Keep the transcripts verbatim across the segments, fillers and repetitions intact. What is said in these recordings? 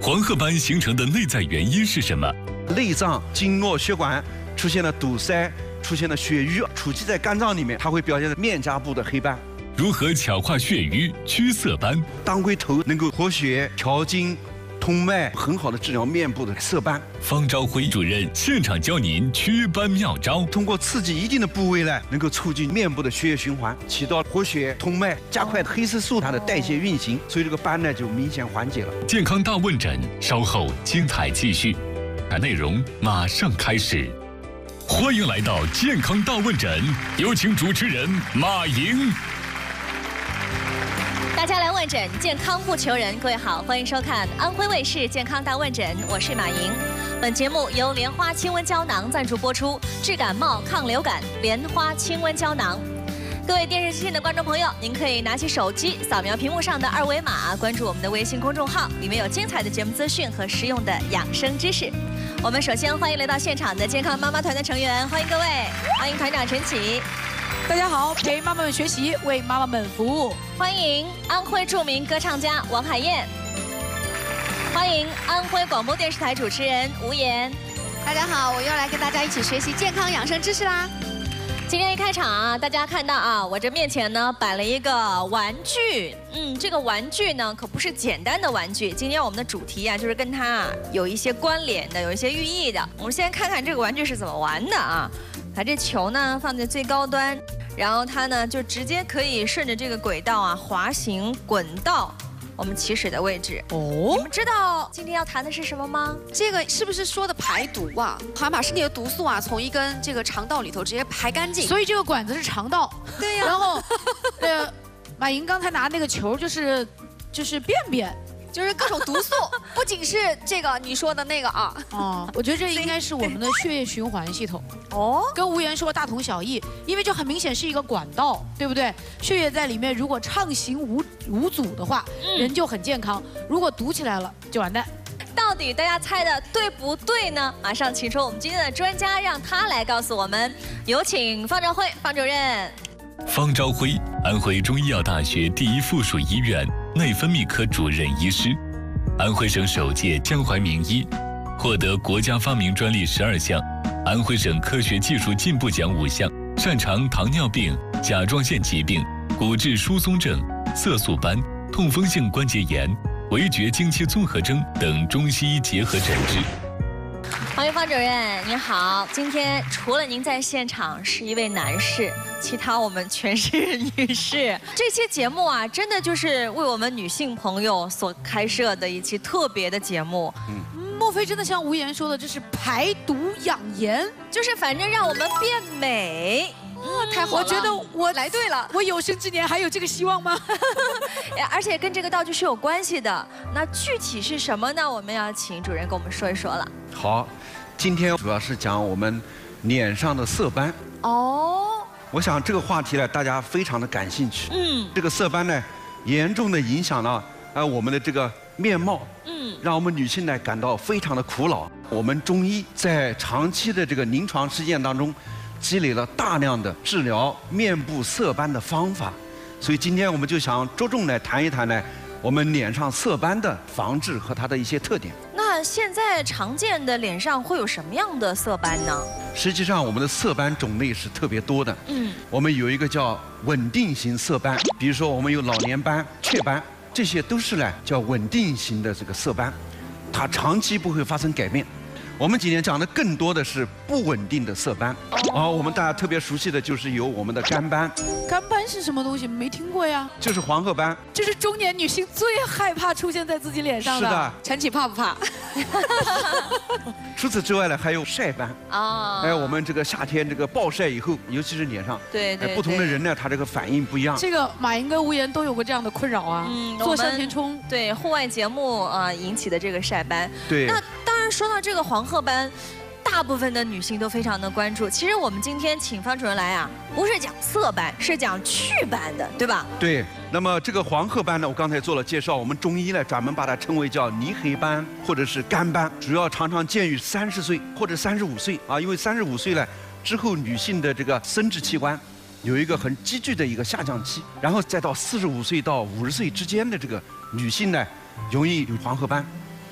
黄褐斑形成的内在原因是什么？ 内脏经络血管出现了堵塞，出现了血瘀，储积在肝脏里面，它会表现在面颊部的黑斑。 如何巧化血瘀、祛色斑？ 当归头能够活血、调经、通脉，很好的治疗面部的色斑。 方昭辉主任现场教您祛斑妙招， 通过刺激一定的部位呢，能够促进面部的血液循环，起到活血通脉、加快黑色素它的代谢运行，所以这个斑呢就明显缓解了。 健康大问诊，稍后精彩继续，内容马上开始。欢迎来到健康大问诊，有请主持人马莹。 大家来问诊，健康不求人。各位好，欢迎收看安徽卫视健康大问诊，我是马莹。本节目由莲花清瘟胶囊赞助播出，治感冒抗流感，莲花清瘟胶囊。各位电视机前的观众朋友，您可以拿起手机扫描屏幕上的二维码，关注我们的微信公众号，里面有精彩的节目资讯和实用的养生知识。我们首先欢迎来到现场的健康妈妈团的成员，欢迎各位，欢迎团长陈启。 大家好，陪妈妈们学习，为妈妈们服务。 欢迎安徽著名歌唱家王海燕。欢迎安徽广播电视台主持人吴岩。 大家好，我又来跟大家一起学习健康养生知识啦。 今天一开场啊，大家看到啊，我这面前呢摆了一个玩具，嗯，这个玩具呢可不是简单的玩具。今天我们的主题啊，就是跟它啊有一些关联的，有一些寓意的。我们先看看这个玩具是怎么玩的啊。把这球呢放在最高端，然后它呢就直接可以顺着这个轨道啊滑行滚到我们起始的位置。哦，你们知道今天要谈的是什么吗？ 这个是不是说的排毒啊？好像把身体的毒素啊从一根这个肠道里头直接排干净。 所以这个管子是肠道。 对呀。 然后，呃，马莹刚才拿那个球就是就是便便。 就是各种毒素，不仅是这个你说的那个啊。 哦，我觉得这应该是我们的血液循环系统。哦，跟吴岩说大同小异，因为这很明显是一个管道，对不对？血液在里面如果畅行无无阻的话，嗯、人就很健康；如果堵起来了，就完蛋。 到底大家猜的对不对呢？马上请出我们今天的专家，让他来告诉我们。有请方兆辉方主任。 方兆辉，安徽中医药大学第一附属医院内分泌科主任医师，安徽省首届江淮名医，获得国家发明专利十二项，安徽省科学技术进步奖五项，擅长糖尿病、甲状腺疾病、骨质疏松症、色素斑、痛风性关节炎、围绝经期综合征等中西医结合诊治。 欢迎方主任，您好。今天除了您在现场是一位男士，其他我们全是女士。这期节目啊，真的就是为我们女性朋友所开设的一期特别的节目。 嗯，莫非真的像吴岩说的，这是排毒养颜？ 就是反正让我们变美。 哦，太好了！ 我觉得我来对了， 我有生之年还有这个希望吗？ 而且跟这个道具是有关系的。那具体是什么呢？我们要请主任跟我们说一说了。 好，今天主要是讲我们脸上的色斑。哦。我想这个话题呢，大家非常的感兴趣。嗯。这个色斑呢，严重的影响了呃我们的这个面貌。嗯。让我们女性呢感到非常的苦恼。我们中医在长期的这个临床实践当中，积累了大量的治疗面部色斑的方法，所以今天我们就想着重来谈一谈呢，我们脸上色斑的防治和它的一些特点。 那现在常见的脸上会有什么样的色斑呢？ 实际上，我们的色斑种类是特别多的。嗯，我们有一个叫稳定型色斑，比如说我们有老年斑、雀斑，这些都是呢叫稳定型的这个色斑，它长期不会发生改变。我们今天讲的更多的是不稳定的色斑，哦，我们大家特别熟悉的就是有我们的肝斑。 肝斑是什么东西？没听过呀。 就是黄褐斑。 这是中年女性最害怕出现在自己脸上的。 是的。 陈启怕不怕？ 除此之外呢，还有晒斑。啊。哎，我们这个夏天这个暴晒以后，尤其是脸上， 对对。 不同的人呢，他这个反应不一样。 这个马莹跟吴岩都有过这样的困扰啊。嗯。做向前冲。 对户外节目啊引起的这个晒斑。 对。 那当然说到这个黄褐斑，大部分的女性都非常的关注。其实我们今天请方主任来啊，不是讲色斑，是讲祛斑的，对吧？ 对。那么这个黄褐斑呢，我刚才做了介绍，我们中医呢专门把它称为叫泥黑斑或者是肝斑，主要常常见于三十岁或者三十五岁啊，因为三十五岁呢之后，女性的这个生殖器官有一个很急剧的一个下降期，然后再到四十五岁到五十岁之间的这个女性呢，容易有黄褐斑。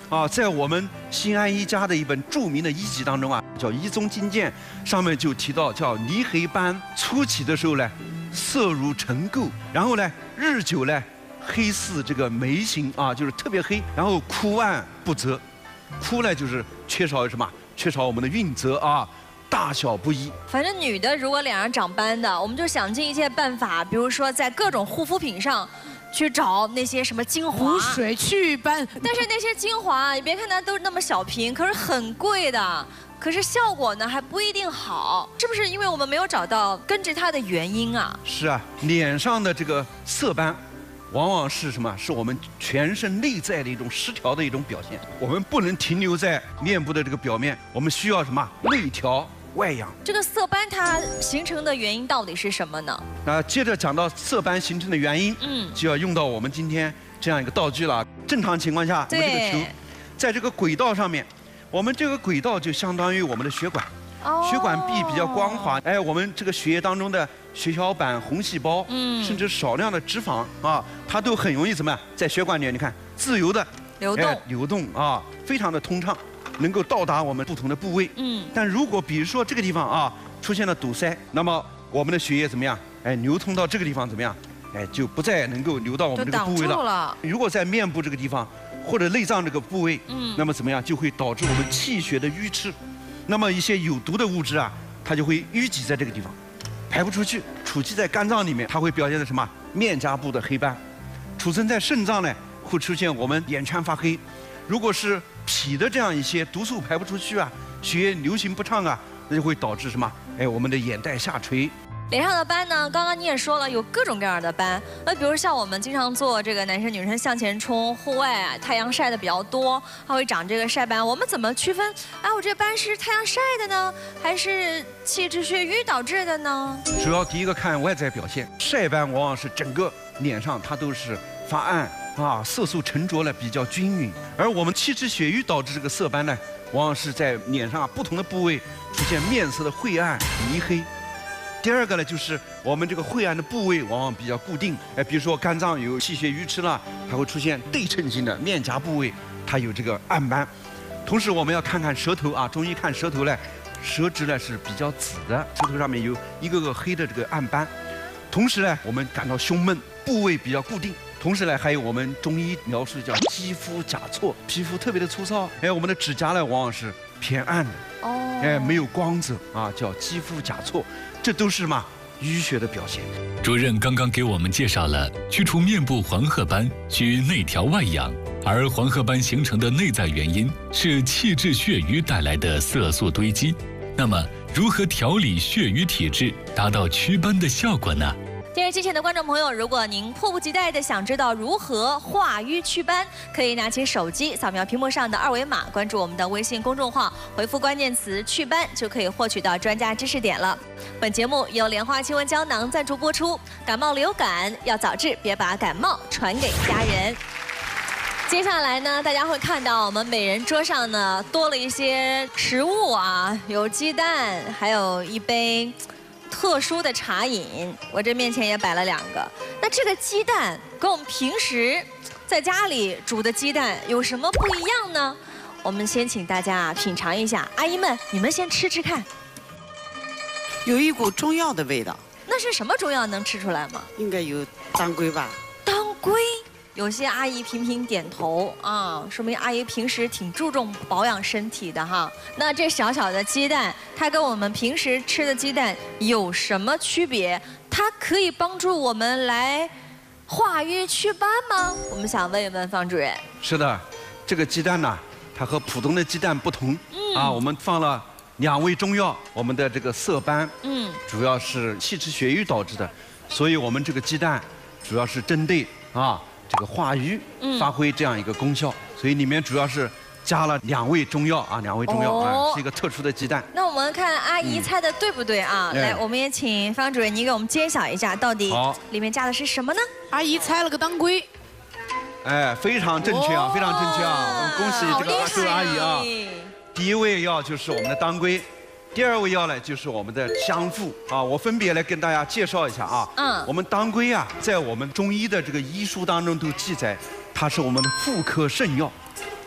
啊，在我们新安医家的一本著名的医籍当中啊，叫《医宗金鉴》，上面就提到叫泥黑斑，初起的时候呢，色如尘垢，然后呢，日久呢，黑似这个眉形啊，就是特别黑，然后枯暗不泽，枯呢就是缺少什么？缺少我们的韵泽啊。 大小不一， 反正女的如果脸上长斑的，我们就想尽一切办法，比如说在各种护肤品上去找那些什么精华、 补水祛斑。 但是那些精华，你别看它都那么小瓶，可是很贵的，可是效果呢还不一定好，是不是？因为我们没有找到根治它的原因啊。 是啊，脸上的这个色斑。 往往是什么？是我们全身内在的一种失调的一种表现。我们不能停留在面部的这个表面，我们需要什么？内调外养。 这个色斑它形成的原因到底是什么呢？ 那接着讲到色斑形成的原因，嗯，就要用到我们今天这样一个道具了。正常情况下，我们这个球，在这个轨道上面，我们这个轨道就相当于我们的血管。 血管壁比较光滑，哎，我们这个血液当中的血小板、红细胞，嗯，甚至少量的脂肪啊，它都很容易怎么样，在血管里，你看自由的流动， 流动啊，非常的通畅，能够到达我们不同的部位。嗯，但如果比如说这个地方啊出现了堵塞，那么我们的血液怎么样？哎，流通到这个地方怎么样？哎，就不再能够流到我们这个部位了。 了如果在面部这个地方或者内脏这个部位，嗯，那么怎么样就会导致我们气血的淤赤。 那么一些有毒的物质啊，它就会淤积在这个地方，排不出去，储积在肝脏里面，它会表现的什么？面颊部的黑斑，储存在肾脏呢，会出现我们眼圈发黑。如果是脾的这样一些毒素排不出去啊，血液流行不畅啊，那就会导致什么？哎，我们的眼袋下垂。 脸上的斑呢？刚刚你也说了，有各种各样的斑。那比如像我们经常做这个男生女生向前冲，户外啊太阳晒的比较多，它会长这个晒斑。我们怎么区分？哎，我这斑是太阳晒的呢，还是气滞血瘀导致的呢？ 主要第一个看外在表现，晒斑往往是整个脸上它都是发暗啊，色素沉着呢比较均匀。而我们气滞血瘀导致这个色斑呢，往往是在脸上不同的部位出现面色的晦暗、泥黑。 第二个呢，就是我们这个晦暗的部位往往比较固定，哎，比如说肝脏有气血瘀赤了，还会出现对称性的面颊部位，它有这个暗斑。同时，我们要看看舌头啊，中医看舌头呢，舌质呢是比较紫的，舌头上面有一个个黑的这个暗斑。同时呢，我们感到胸闷，部位比较固定。同时呢，还有我们中医描述叫肌肤甲错，皮肤特别的粗糙，哎，我们的指甲呢往往是偏暗的，哦，哎，没有光泽啊，叫肌肤甲错。 这都是嘛淤血的表现。 主任刚刚给我们介绍了去除面部黄褐斑需内调外养，而黄褐斑形成的内在原因是气滞血瘀带来的色素堆积。那么，如何调理血瘀体质，达到祛斑的效果呢？ 电视机前的观众朋友，如果您迫不及待地想知道如何化瘀祛斑，可以拿起手机扫描屏幕上的二维码，关注我们的微信公众号，回复关键词“祛斑”就可以获取到专家知识点了。本节目由莲花清瘟胶囊赞助播出。感冒流感要早治，别把感冒传给家人。接下来呢，大家会看到我们每人桌上呢多了一些食物啊，有鸡蛋，还有一杯 特殊的茶饮，我这面前也摆了两个。那这个鸡蛋跟我们平时在家里煮的鸡蛋有什么不一样呢？我们先请大家品尝一下，阿姨们，你们先吃吃看。 有一股中药的味道。 那是什么中药？能吃出来吗？ 应该有当归吧。 当归。 有些阿姨频频点头啊，说明阿姨平时挺注重保养身体的哈。那这小小的鸡蛋，它跟我们平时吃的鸡蛋有什么区别？它可以帮助我们来化瘀祛斑吗？我们想问一问方主任。 是的，这个鸡蛋呢，它和普通的鸡蛋不同，嗯、啊，我们放了两味中药，我们的这个色斑，嗯，主要是气滞血瘀导致的，所以我们这个鸡蛋主要是针对啊。 这个化瘀发挥这样一个功效，嗯、所以里面主要是加了两味中药啊，两味中药、哦、啊，是一个特殊的鸡蛋。 那我们看阿姨猜的对不对啊？嗯、来，我们也请方主任您给我们揭晓一下，到底里面加的是什么呢？ 阿姨猜了个当归。 哎，非常正确啊，非常正确啊！我们恭喜这个各位阿姨啊。第一味药就是我们的当归。 第二味药呢，就是我们的香附啊，我分别来跟大家介绍一下啊。嗯。我们当归啊，在我们中医的这个医书当中都记载，它是我们的妇科圣药，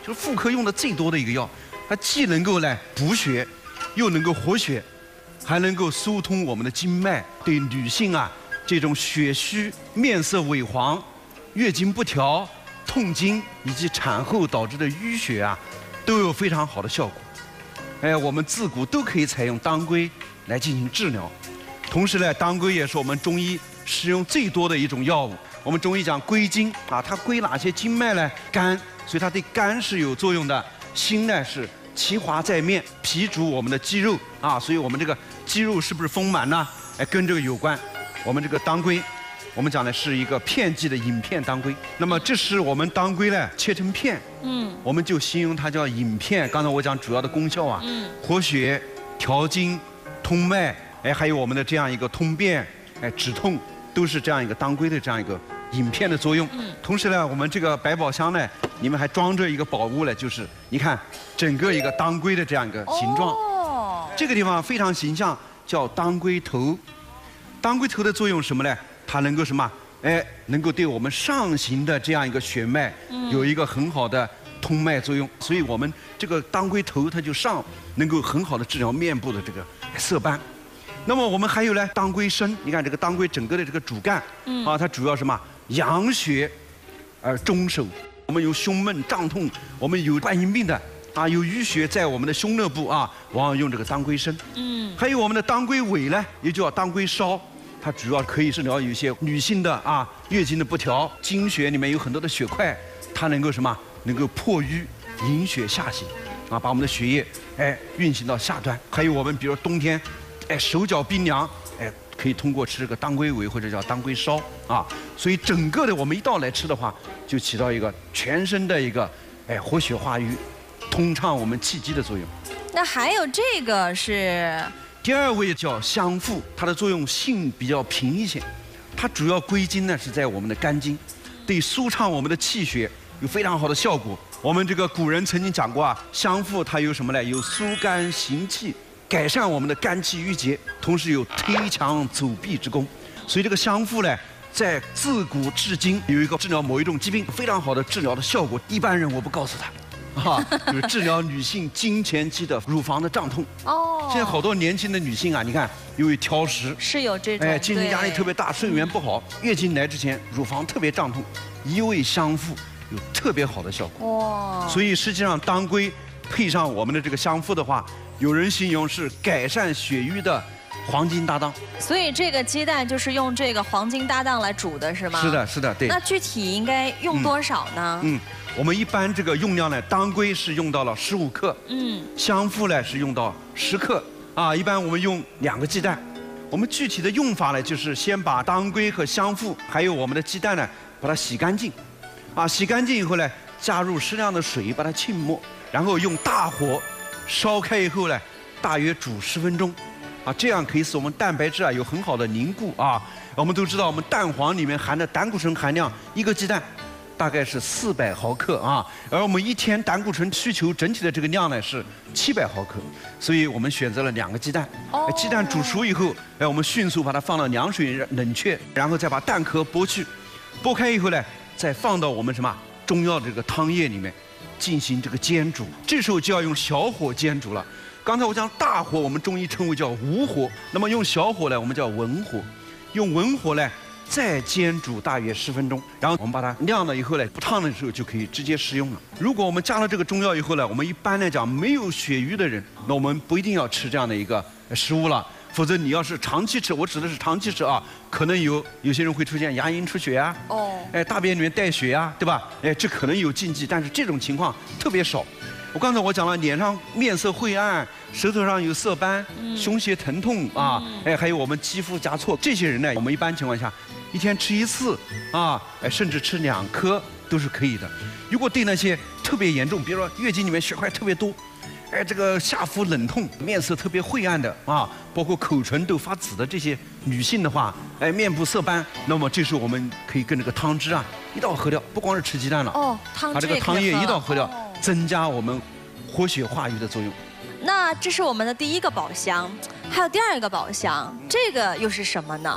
就是妇科用的最多的一个药，它既能够来补血，又能够活血，还能够疏通我们的经脉，对女性啊这种血虚、面色萎黄、月经不调、痛经以及产后导致的淤血啊，都有非常好的效果。哎，我们自古都可以采用当归来进行治疗。同时呢，当归也是我们中医使用最多的一种药物。我们中医讲归经啊，它归哪些经脉呢？肝，所以它对肝是有作用的。心呢是其华在面，脾主我们的肌肉啊，所以我们这个肌肉是不是丰满呢？哎，跟这个有关。我们这个当归，我们讲的是一个片剂的饮片当归。那么这是我们当归呢切成片，嗯，我们就形容它叫饮片。刚才我讲主要的功效啊，嗯，活血、调经、通脉。哎，还有我们的这样一个通便，哎，止痛，都是这样一个当归的这样一个饮片的作用。嗯。同时呢，我们这个百宝箱呢，里面还装着一个宝物呢，就是你看整个一个当归的这样一个形状。哦。这个地方非常形象，叫当归头。当归头的作用是什么呢？它能够什么？哎，能够对我们上行的这样一个血脉有一个很好的通脉作用。所以我们这个当归头它就上能够很好的治疗面部的这个色斑。那么我们还有呢，当归参，你看这个当归整个的这个主干，嗯，啊，它主要什么？养血而中守。我们有胸闷胀痛，我们有冠心病的啊，有淤血在我们的胸肋部啊，往往用这个当归参。嗯，还有我们的当归尾呢，也叫当归梢，它主要可以治疗有一些女性的啊月经的不调，经血里面有很多的血块，它能够什么？能够破瘀，引血下行，啊，把我们的血液哎运行到下端。还有我们比如冬天。哎，手脚冰凉，哎，可以通过吃这个当归尾或者叫当归梢啊，所以整个的我们一道来吃的话，就起到一个全身的一个哎活血化瘀、通畅我们气机的作用。 那还有这个是第二位叫香附，它的作用性比较平一些，它主要归经呢是在我们的肝经，对舒畅我们的气血有非常好的效果。我们这个古人曾经讲过啊，香附它有什么呢？有疏肝行气。改善我们的肝气郁结，同时有推强走闭之功。所以这个香附呢，在自古至今有一个治疗某一种疾病非常好的治疗的效果。一般人我不告诉他，啊，就是治疗女性经前期的乳房的胀痛。哦。现在好多年轻的女性啊，你看由于挑食， 是有这种，哎， 精神压力特别大，睡眠不好，月经来之前乳房特别胀痛，一味香附有特别好的效果。哇。所以实际上当归配上我们的这个香附的话。有人形容是改善血瘀的黄金搭档， 所以这个鸡蛋就是用这个黄金搭档来煮的是吗？ 是的，是的，对。 那具体应该用多少呢？ 嗯，嗯我们一般这个用量呢，当归是用到了十五克，嗯，香附呢是用到十克，啊，一般我们用两个鸡蛋。我们具体的用法呢，就是先把当归和香附还有我们的鸡蛋呢，把它洗干净，啊，洗干净以后呢，加入适量的水把它浸没，然后用大火。烧开以后呢，大约煮十分钟，啊，这样可以使我们蛋白质啊有很好的凝固啊。我们都知道，我们蛋黄里面含的胆固醇含量，一个鸡蛋大概是四百毫克啊，而我们一天胆固醇需求整体的这个量呢是七百毫克，所以我们选择了两个鸡蛋。哦。鸡蛋煮熟以后，哎，我们迅速把它放到凉水冷却，然后再把蛋壳剥去，剥开以后呢，再放到我们什么中药这个汤液里面。进行这个煎煮，这时候就要用小火煎煮了。刚才我讲大火，我们中医称为叫无火，那么用小火呢，我们叫文火。用文火呢，再煎煮大约十分钟，然后我们把它晾了以后呢，不烫的时候就可以直接食用了。如果我们加了这个中药以后呢，我们一般来讲没有血瘀的人，那我们不一定要吃这样的一个食物了。否则你要是长期吃，我指的是长期吃啊，可能有有些人会出现牙龈出血呀、啊，哦，哎，大便里面带血呀、啊，对吧？哎，这可能有禁忌，但是这种情况特别少。我刚才我讲了，脸上面色晦暗，舌头上有色斑，嗯、胸胁疼痛啊，嗯、哎，还有我们肌肤夹挫，这些人呢，我们一般情况下一天吃一次啊，哎，甚至吃两颗都是可以的。如果对那些特别严重，比如说月经里面血块特别多。哎，这个下腹冷痛、面色特别晦暗的啊，包括口唇都发紫的这些女性的话，哎，面部色斑，那么这时候我们可以跟这个汤汁啊一道喝掉，不光是吃鸡蛋了，哦，汤汁把这个汤液一道喝掉，哦、增加我们活血化瘀的作用。 那这是我们的第一个宝箱，还有第二个宝箱，这个又是什么呢？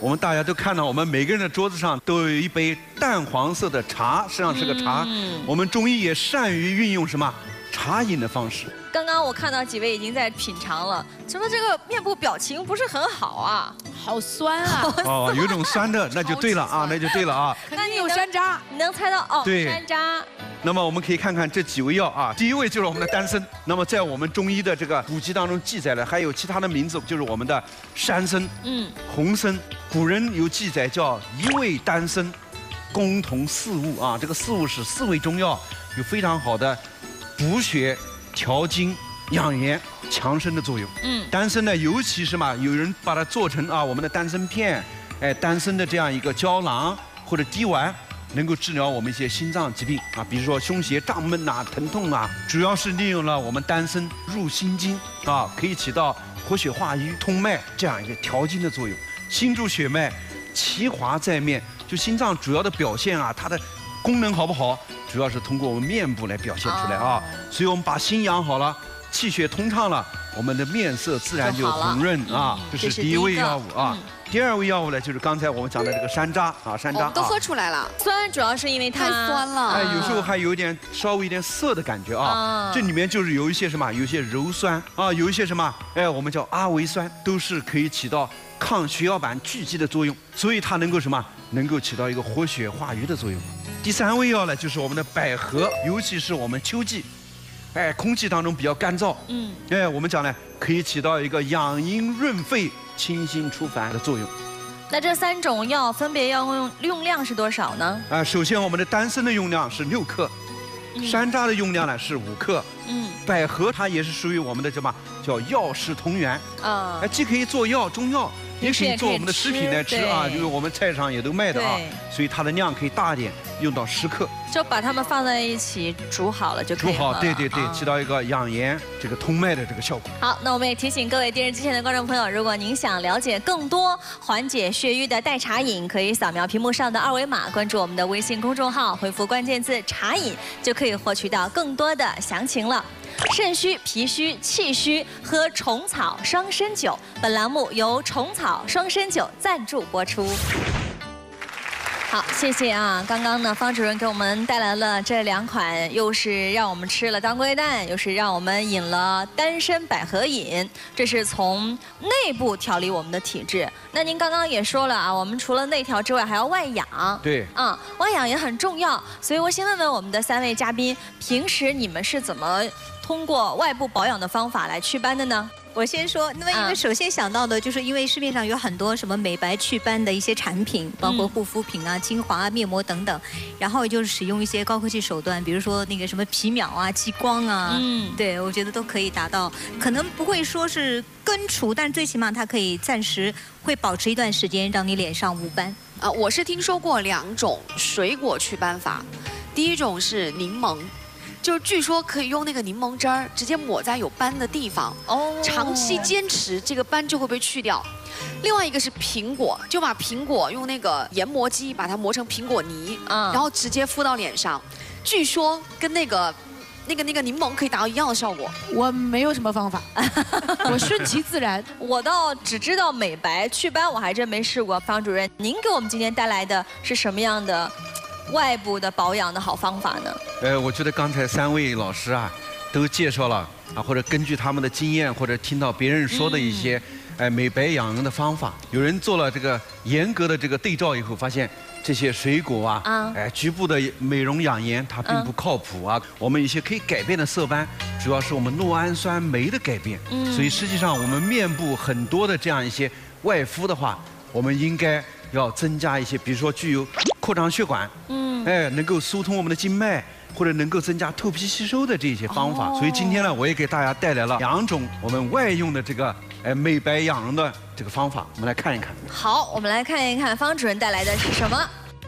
我们大家都看到，我们每个人的桌子上都有一杯淡黄色的茶，实际上是个茶。嗯、我们中医也善于运用什么茶饮的方式。 刚刚我看到几位已经在品尝了，怎么这个面部表情不是很好啊？ 好酸啊！ 哦，有种酸的，那就对了啊，那就对了啊。 肯定有山楂， 你能猜到哦？ 对， 山楂。 那么我们可以看看这几味药啊，第一位就是我们的丹参。那么在我们中医的这个古籍当中记载了，还有其他的名字，就是我们的山参、嗯，红参。古人有记载叫一味丹参，共同四物啊。这个四物是四味中药，有非常好的补血、调经、养颜、强身的作用。嗯，丹参呢，尤其是嘛，有人把它做成啊我们的丹参片，哎，丹参的这样一个胶囊或者滴丸。能够治疗我们一些心脏疾病啊，比如说胸胁胀闷呐、疼痛啊，主要是利用了我们丹参入心经啊，可以起到活血化瘀、通脉这样一个调经的作用。心主血脉，其华在面，就心脏主要的表现啊，它的功能好不好，主要是通过我们面部来表现出来啊。所以我们把心养好了，气血通畅了，我们的面色自然就红润啊。这是第一味药物啊。第二味药物呢，就是刚才我们讲的这个山楂啊，山楂啊， 都喝出来了。 酸主要是因为它太酸了， 哎，有时候还有一点稍微有点涩的感觉啊。这里面就是有一些什么，有一些鞣酸啊，有一些什么，哎，我们叫阿维酸，都是可以起到抗血小板聚集的作用，所以它能够什么，能够起到一个活血化瘀的作用。第三味药呢，就是我们的百合，尤其是我们秋季，哎，空气当中比较干燥，嗯，哎，我们讲呢，可以起到一个养阴润肺、清心除烦的作用。 那这三种药分别要用用量是多少呢？ 啊，首先我们的丹参的用量是六克，嗯、山楂的用量呢是五克，嗯，百合它也是属于我们的什么叫药食同源啊，哎，既可以做药中药，也可以做我们的食品来吃啊，就是我们菜市场也都卖的啊，所以它的量可以大一点，用到十克。 就把它们放在一起煮好了就可以了。 煮好，对对对，起到一个养颜、这个通脉的这个效果。 好，那我们也提醒各位电视机前的观众朋友，如果您想了解更多缓解血瘀的代茶饮，可以扫描屏幕上的二维码，关注我们的微信公众号，回复关键字“茶饮”，就可以获取到更多的详情了。肾虚、脾虚、气虚，喝虫草双参酒。本栏目由虫草双参酒赞助播出。好，谢谢啊！刚刚呢，方主任给我们带来了这两款，又是让我们吃了当归蛋，又是让我们饮了丹参百合饮，这是从内部调理我们的体质。那您刚刚也说了啊，我们除了内调之外，还要外养。 对。 啊，外养也很重要，所以我先问问我们的三位嘉宾，平时你们是怎么通过外部保养的方法来祛斑的呢？ 我先说，那么因为首先想到的就是因为市面上有很多什么美白祛斑的一些产品，包括护肤品啊、精华啊、面膜等等，然后就是使用一些高科技手段，比如说那个什么皮秒啊、激光啊，嗯，对我觉得都可以达到，可能不会说是根除，但最起码它可以暂时会保持一段时间，让你脸上无斑。 啊，我是听说过两种水果祛斑法，第一种是柠檬。就是据说可以用那个柠檬汁儿直接抹在有斑的地方，哦，长期坚持这个斑就会被去掉。另外一个是苹果，就把苹果用那个研磨机把它磨成苹果泥，嗯，然后直接敷到脸上，据说跟那个那个那个柠檬可以达到一样的效果。 我没有什么方法，我顺其自然。 我倒只知道美白祛斑，我还真没试过。方主任，您给我们今天带来的是什么样的外部的保养的好方法呢？ 呃，我觉得刚才三位老师啊，都介绍了啊，或者根据他们的经验，或者听到别人说的一些，哎、嗯，美白养颜的方法。有人做了这个严格的这个对照以后，发现这些水果啊，啊哎，局部的美容养颜它并不靠谱啊。嗯、我们一些可以改变的色斑，主要是我们酪氨酸酶的改变。嗯，所以实际上我们面部很多的这样一些外敷的话，我们应该要增加一些，比如说具有扩张血管，嗯，哎，能够疏通我们的经脉，或者能够增加透皮吸收的这些方法。哦、所以今天呢，我也给大家带来了两种我们外用的这个哎美白养容的这个方法，我们来看一看。 好，我们来看一看方主任带来的是什么。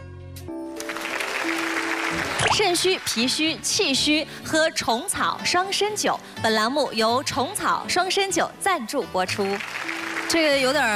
肾虚、脾虚、气虚，喝虫草双参酒。本栏目由虫草双参酒赞助播出。这个有点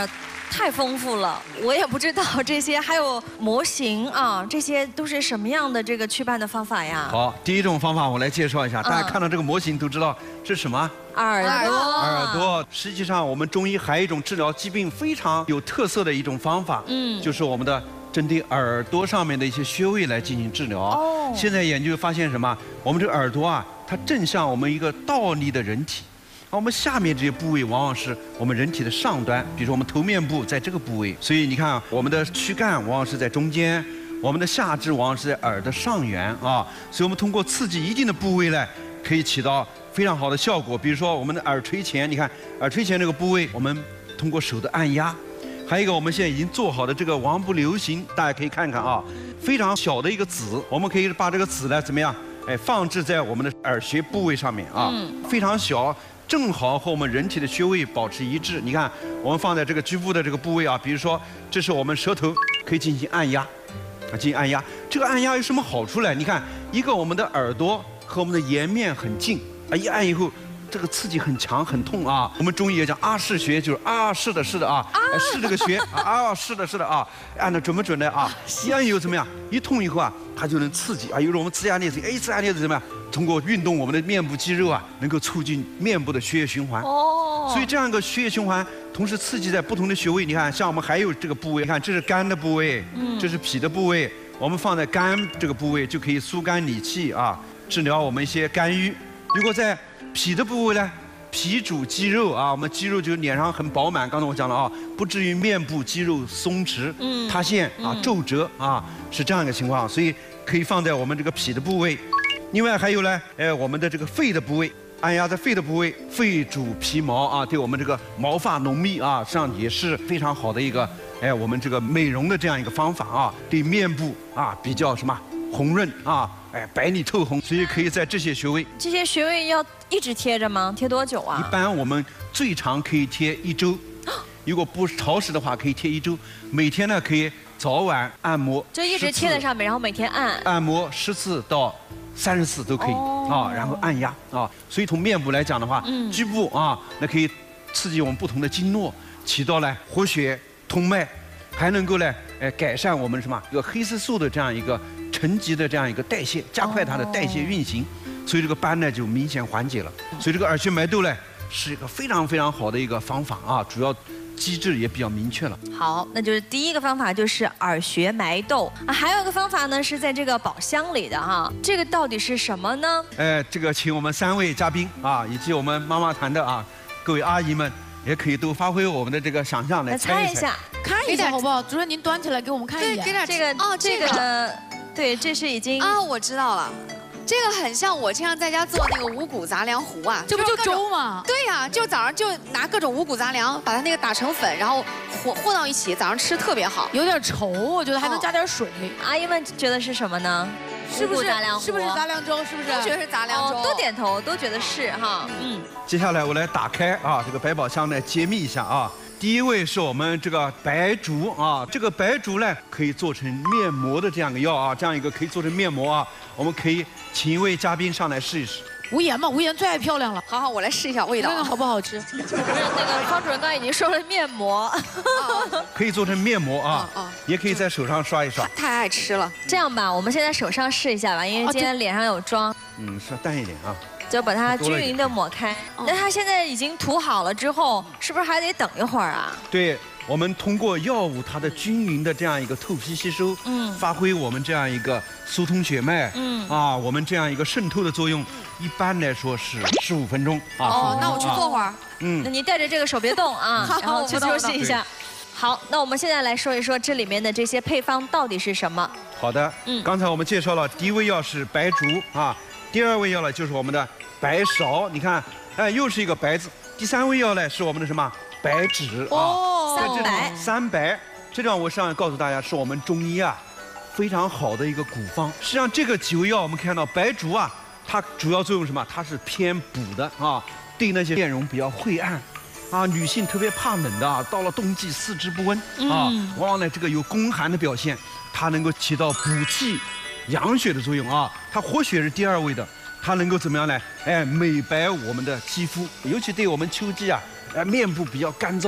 太丰富了，我也不知道这些还有模型啊，这些都是什么样的这个祛斑的方法呀？ 好，第一种方法我来介绍一下，大家看到这个模型都知道是什么？ 耳朵。 耳朵。实际上，我们中医还有一种治疗疾病非常有特色的一种方法，嗯，就是我们的针对耳朵上面的一些穴位来进行治疗。哦。现在研究发现什么？我们这个耳朵啊，它正像我们一个倒立的人体。而我们下面这些部位往往是我们人体的上端，比如说我们头面部在这个部位，所以你看我们的躯干往往是在中间，我们的下肢往往是在耳的上缘啊，所以我们通过刺激一定的部位呢，可以起到非常好的效果。比如说我们的耳垂前，你看耳垂前这个部位，我们通过手的按压，还有一个我们现在已经做好的这个王不留行，大家可以看看啊，非常小的一个子，我们可以把这个子呢怎么样，哎，放置在我们的耳穴部位上面啊，非常小。正好和我们人体的穴位保持一致。你看，我们放在这个局部的这个部位啊，比如说，这是我们舌头，可以进行按压，啊，进行按压。这个按压有什么好处呢？你看，一个我们的耳朵和我们的颜面很近，啊，一按以后，这个刺激很强，很痛啊。我们中医也讲阿是穴，就是啊，是的，是的啊，是这个穴啊，啊，是的，是的啊，按的准不准的啊？一按以后怎么样？一痛以后啊，它就能刺激啊，有种我们龇牙咧嘴，哎，龇牙咧嘴怎么样？通过运动我们的面部肌肉啊，能够促进面部的血液循环。哦。所以这样一个血液循环，同时刺激在不同的穴位。你看，像我们还有这个部位，你看这是肝的部位，嗯，这是脾的部位。我们放在肝这个部位就可以疏肝理气啊，治疗我们一些肝郁。如果在脾的部位呢，脾主肌肉啊，我们肌肉就脸上很饱满。刚才我讲了啊，不至于面部肌肉松弛、嗯、塌陷啊、皱褶啊，是这样一个情况。所以可以放在我们这个脾的部位。另外还有呢，哎，我们的这个肺的部位，按压在肺的部位，肺主皮毛啊，对我们这个毛发浓密啊，实际上也是非常好的一个，哎，我们这个美容的这样一个方法啊，对面部啊比较什么红润啊，哎，白里透红，所以可以在这些穴位。 这些穴位要一直贴着吗？贴多久啊？ 一般我们最长可以贴一周，如果不潮湿的话，可以贴一周。每天呢可以早晚按摩， 就一直贴在上面，然后每天按。 按摩十次到三十次都可以、哦、啊，然后按压啊，所以从面部来讲的话，嗯、局部啊，那可以刺激我们不同的经络，起到了活血通脉，还能够呢，呃，改善我们什么一个黑色素的这样一个沉积的这样一个代谢，加快它的代谢运行，哦、所以这个斑呢就明显缓解了。所以这个耳穴埋窦呢是一个非常非常好的一个方法啊，主要机制也比较明确了。 好，那就是第一个方法就是耳穴埋窦啊，还有一个方法呢是在这个宝箱里的哈，这个到底是什么呢？ 哎，这个请我们三位嘉宾啊，以及我们妈妈团的啊各位阿姨们，也可以都发挥我们的这个想象来猜一下， 看一下好不好？主任您端起来给我们看一眼。 对，给点这个哦，这个对，这是已经啊，我知道了。这个很像我经常在家做那个五谷杂粮糊啊， 这不就粥吗？ 对呀、啊，就早上就拿各种五谷杂粮，把它那个打成粉，然后和和到一起，早上吃特别好。 有点稠，我觉得还能加点水。哦、 阿姨们觉得是什么呢？ 是不是杂粮糊？是不是杂粮粥？是不是？ 都觉得是杂粮粥、 哦，都点头，都觉得是哈。 嗯。接下来我来打开啊这个百宝箱来揭秘一下啊。第一位是我们这个白术啊，这个白术呢可以做成面膜的这样一个药啊，这样一个可以做成面膜啊，我们可以请一位嘉宾上来试一试。 无言嘛，无言最爱漂亮了。 好好，我来试一下味道， 看看好不好吃。 不是那个方主任刚才已经说了面膜， 可以做成面膜啊，啊也可以在手上刷一刷。 太爱吃了。 这样吧，我们先在手上试一下吧，因为今天脸上有妆。 嗯，稍淡一点啊。 就把它均匀的抹开。那它现在已经涂好了之后，是不是还得等一会儿啊？ 对，我们通过药物它的均匀的这样一个透皮吸收，嗯，发挥我们这样一个疏通血脉，嗯，啊，我们这样一个渗透的作用，一般来说是十五分钟啊。 哦，那我去坐会儿。 嗯，那你带着这个手别动啊，然后去休息一下。好，那我们现在来说一说这里面的这些配方到底是什么？ 好的，嗯，刚才我们介绍了第一味药是白术啊。第二味药呢，就是我们的白芍，你看，哎，又是一个白字。第三味药呢，是我们的什么白芷啊？ 哦，三白。 三白，这地方我上来告诉大家，是我们中医啊非常好的一个古方。实际上，这个几味药我们看到白术啊，它主要作用什么？它是偏补的啊，对那些面容比较晦暗啊，女性特别怕冷的啊，到了冬季四肢不温啊，嗯、往往呢这个有宫寒的表现，它能够起到补气养血的作用啊，它活血是第二位的，它能够怎么样呢？哎，美白我们的肌肤，尤其对我们秋季啊，哎，面部比较干燥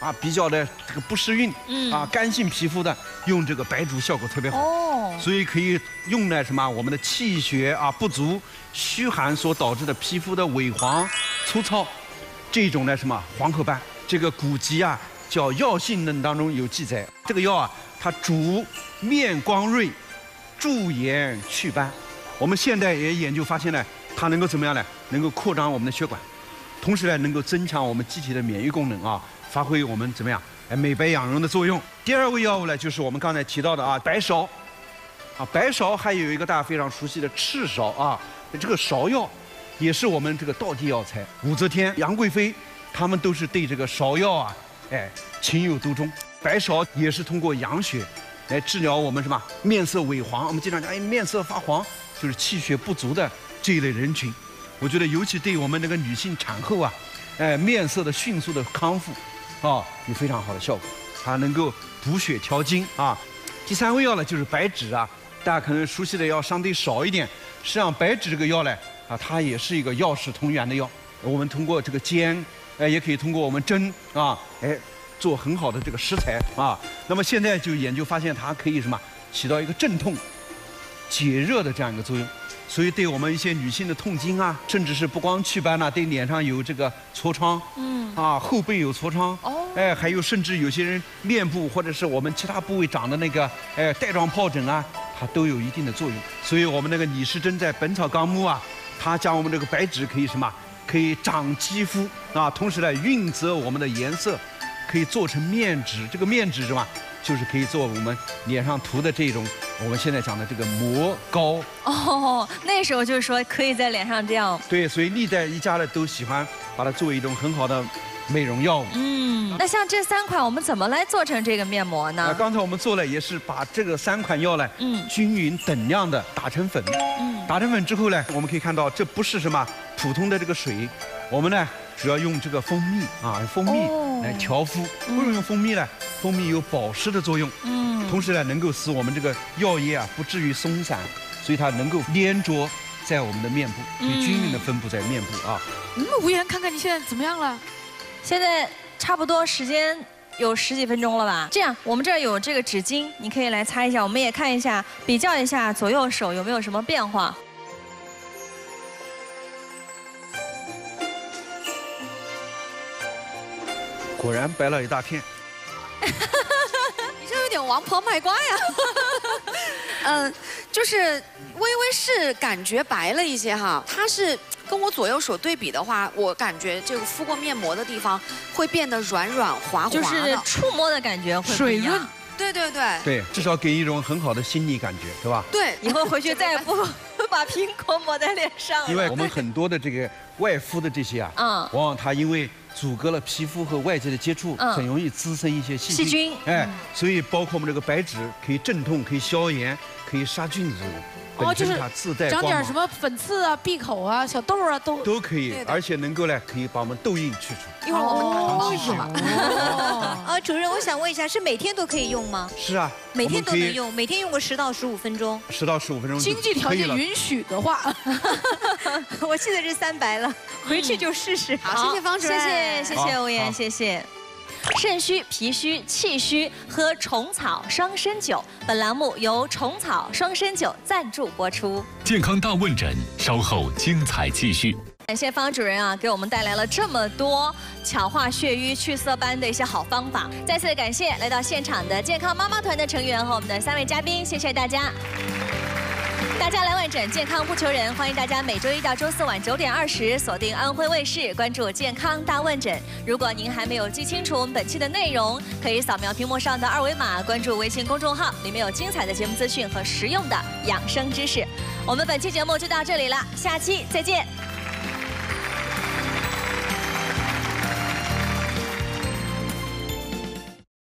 啊比较的这个不适孕，嗯啊干性皮肤的，用这个白术效果特别好。哦，所以可以用来什么？我们的气血啊不足、虚寒所导致的皮肤的萎黄、粗糙，这种呢什么黄褐斑，这个古籍啊叫《药性论》当中有记载，这个药啊它主面光锐、驻颜祛斑。我们现代也研究发现呢，它能够怎么样呢？能够扩张我们的血管。 同时呢，能够增强我们机体的免疫功能啊，发挥我们怎么样？哎，美白养容的作用。第二味药物呢，就是我们刚才提到的啊，白芍。啊，白芍还有一个大家非常熟悉的赤芍啊，这个芍药也是我们这个道地药材。武则天、杨贵妃，他们都是对这个芍药啊，哎，情有独钟。白芍也是通过养血来治疗我们什么面色萎黄。我们经常讲，哎，面色发黄，就是气血不足的这一类人群。 我觉得，尤其对我们那个女性产后啊，哎，面色的迅速的康复，啊，有非常好的效果。它能够补血调经啊。第三味药呢，就是白芷啊，大家可能熟悉的要相对少一点。实际上，白芷这个药呢，啊，它也是一个药食同源的药。我们通过这个煎，哎，也可以通过我们蒸啊，哎，做很好的这个食材啊。那么现在就研究发现，它可以什么起到一个镇痛、解热的这样一个作用。 所以，对我们一些女性的痛经啊，甚至是不光祛斑呐、啊，对脸上有这个痤疮，嗯，啊，后背有痤疮，哦，哎，还有甚至有些人面部或者是我们其他部位长的那个，哎，带状疱疹啊，它都有一定的作用。所以，我们那个李时珍在《本草纲目》啊，他讲我们这个白芷可以什么？可以长肌肤啊，同时呢，润泽我们的颜色，可以做成面纸。这个面纸是吧？就是可以做我们脸上涂的这种。 我们现在讲的这个膜膏哦，那时候就是说可以在脸上这样。 对，所以历代医家呢都喜欢把它作为一种很好的美容药物。 嗯，那像这三款，我们怎么来做成这个面膜呢？ 啊，刚才我们做了，也是把这个三款药呢，嗯，均匀等量的打成粉。嗯，打成粉之后呢，我们可以看到这不是什么普通的这个水，我们呢主要用这个蜂蜜啊，蜂蜜来调敷。为什么用蜂蜜呢？蜂蜜有保湿的作用。嗯。 同时呢，能够使我们这个药液啊不至于松散，所以它能够粘着在我们的面部，可以均匀的分布在面部啊。 嗯，吴岩，看看你现在怎么样了？ 现在差不多时间有十几分钟了吧？这样，我们这儿有这个纸巾，你可以来擦一下，我们也看一下，比较一下左右手有没有什么变化。 果然白了一大片。 你这有点王婆卖瓜呀。嗯，就是微微是感觉白了一些哈，它是跟我左右手对比的话，我感觉这个敷过面膜的地方会变得软软滑滑的， 就是触摸的感觉会水润。 对对对。 对，至少给一种很好的心理感觉，是吧？ 对， 以后回去再也不把苹果抹在脸上了。 因为我们很多的这个外敷的这些啊，嗯，往往它因为阻隔了皮肤和外界的接触，很容易滋生一些细菌。细菌，哎，所以包括我们这个白芷可以镇痛，可以消炎，可以杀菌的作用。哦，就是它自带长点什么粉刺啊、闭口啊、小痘啊都都可以，而且能够呢，可以把我们痘印去除。 一会儿我们看包子嘛。 哦，啊，主任，我想问一下，是每天都可以用吗？ 是啊， 每天都能用，每天用个十到十五分钟。 十到十五分钟， 经济条件允许的话， 我记得是三白了，回去就试试。 好，谢谢方主任， 谢谢谢谢吴岩，谢谢。肾虚、脾虚、气虚喝虫草双参酒。本栏目由虫草双参酒赞助播出。 健康大问诊，稍后精彩继续。 感谢方主任啊，给我们带来了这么多强化血瘀、去色斑的一些好方法。再次感谢来到现场的健康妈妈团的成员和我们的三位嘉宾，谢谢大家。大家来问诊，健康不求人，欢迎大家每周一到周四晚九点二十锁定安徽卫视，关注健康大问诊。如果您还没有记清楚我们本期的内容，可以扫描屏幕上的二维码，关注微信公众号，里面有精彩的节目资讯和实用的养生知识。我们本期节目就到这里了，下期再见。